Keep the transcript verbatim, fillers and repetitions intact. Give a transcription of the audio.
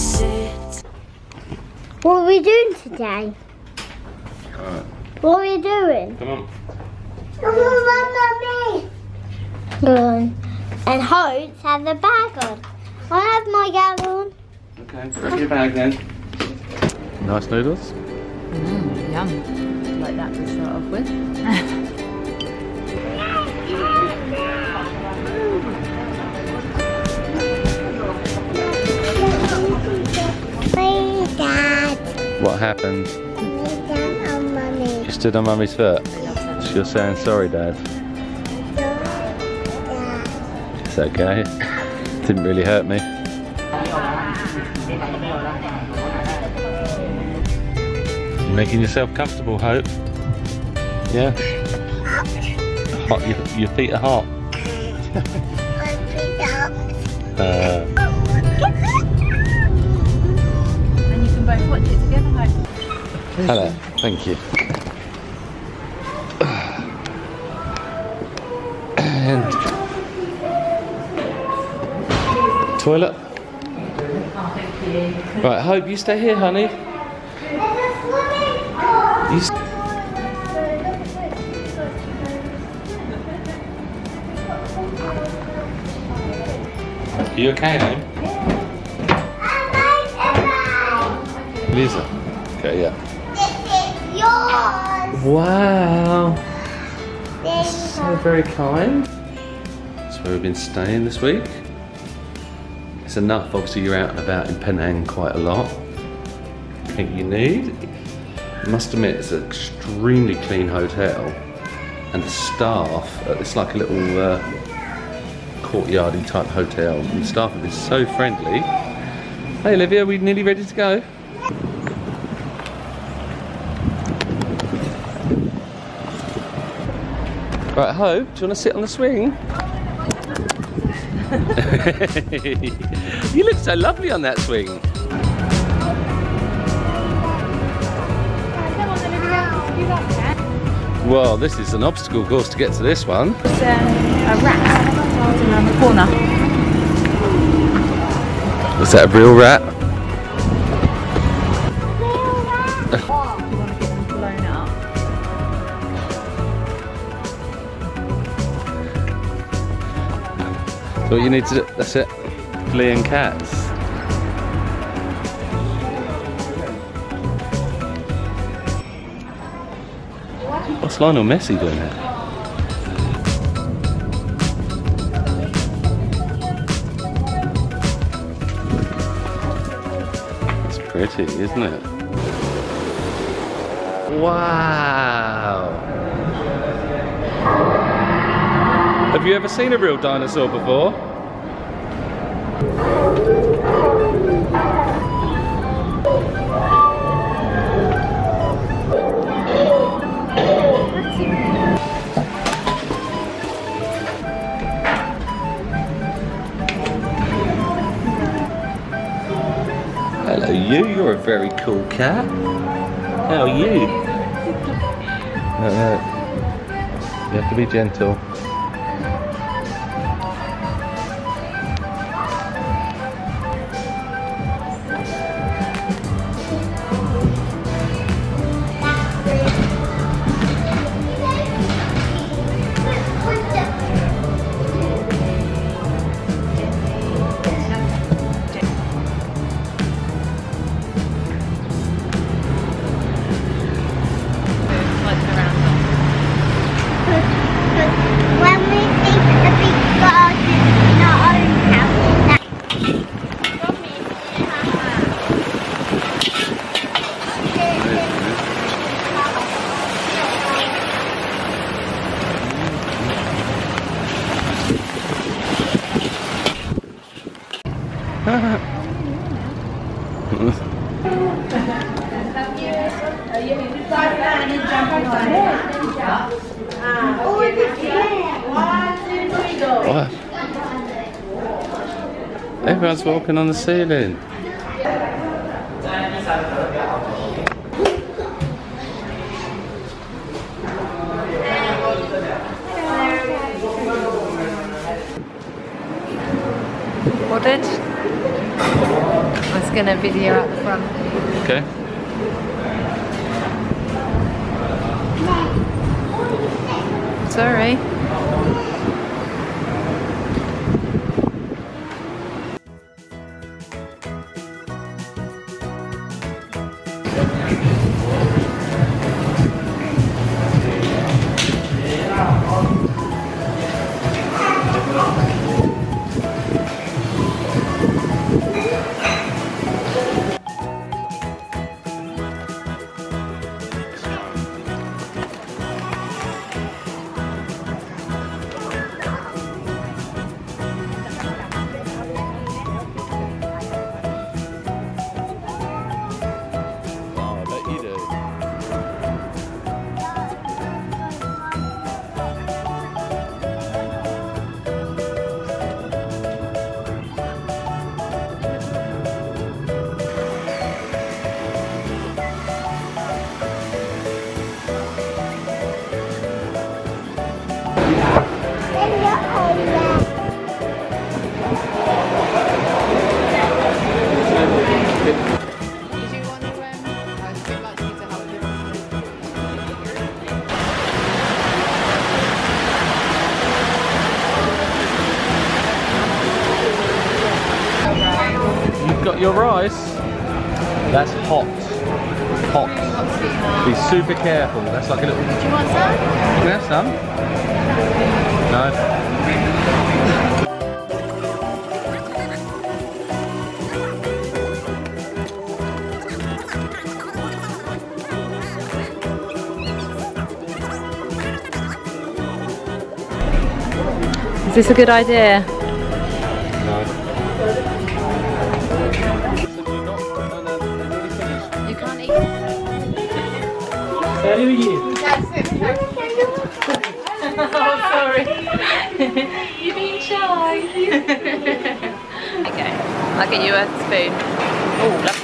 Brexit. What are we doing today? Alright. What are we doing? Come on. Come on, Mummy. Good. And Hope has a bag on. I have my bag on. Okay, grab your bag then. Nice noodles. Mmm, yum. Like that to start off with. Hey, Dad. What happened? Me, Dad, and Mummy. You stood on Mummy's foot. So you're saying sorry, Dad. It's okay. Didn't really hurt me. You're making yourself comfortable, Hope. Yeah. Hot. Your, your feet are hot. uh, And you can both watch it together, Hope. hello. Thank you. And toilet. Right, Hope, you stay here, honey. You st Are you okay, Hope? Lisa. Okay, yeah. This is yours. Wow. This So very kind. That's where we've been staying this week. It's enough, obviously you're out and about in Penang quite a lot. I think you need. I must admit it's an extremely clean hotel and the staff, uh, it's like a little uh, courtyardy type hotel and the staff have been so friendly. Hey Olivia, are we nearly ready to go? Right, Hope, do you want to sit on the swing? You look so lovely on that swing. Well, this is an obstacle course to get to this one. It's um, a rat around the corner. Was that a real rat? You want to get them blown up. So what you need to do, that's it. Fleeing cats. What's Lionel Messi doing here? It's pretty, isn't it? Wow! Have you ever seen a real dinosaur before? Hello you, you're a very cool cat. How are you? No, no. You have to be gentle. When we see the big garden in our own house, that What? Everyone's walking on the ceiling. What did? Let's just gonna video out the front. Okay. Sorry. Got your rice? That's hot. Hot. Be super careful. That's like a little... Do you want some? You can have some. No. Is this a good idea? No. You can't eat. Oh, sorry. You're being shy. Okay, I'll get you a spoon. Oh, lovely.